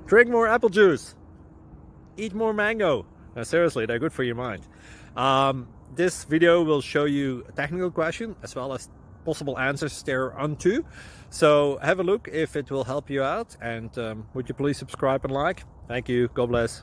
Drink more apple juice. Eat more mango. No, seriously, they're good for your mind. This video will show you a technical question as well as possible answers thereunto. So have a look if it will help you out, and would you please subscribe and like? Thank you. God bless.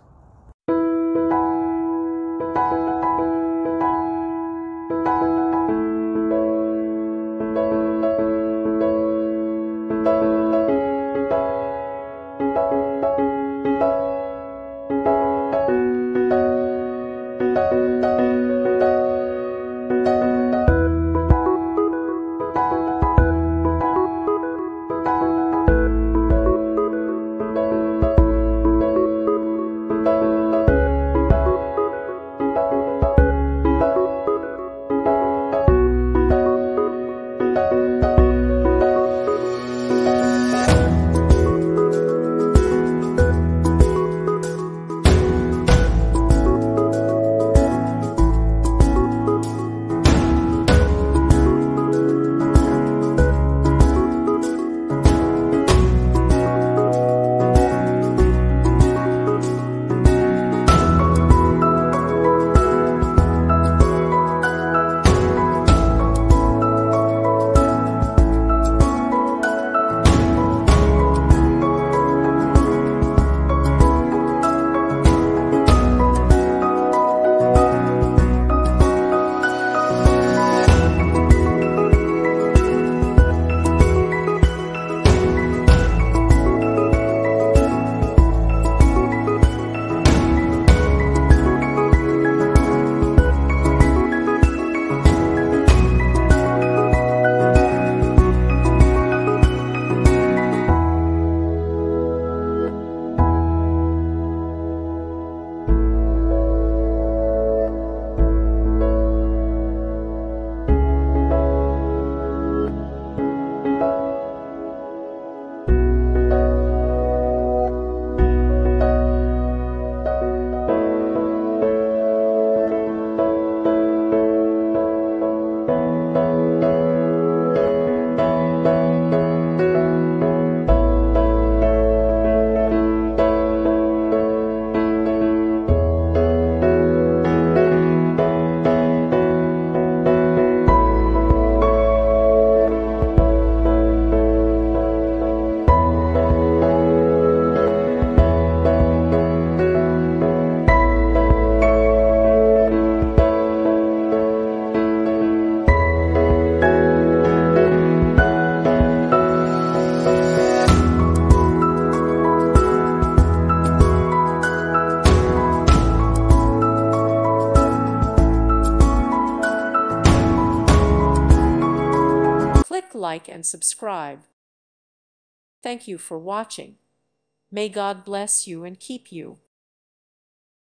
Click like and subscribe. Thank you for watching. May God bless you and keep you.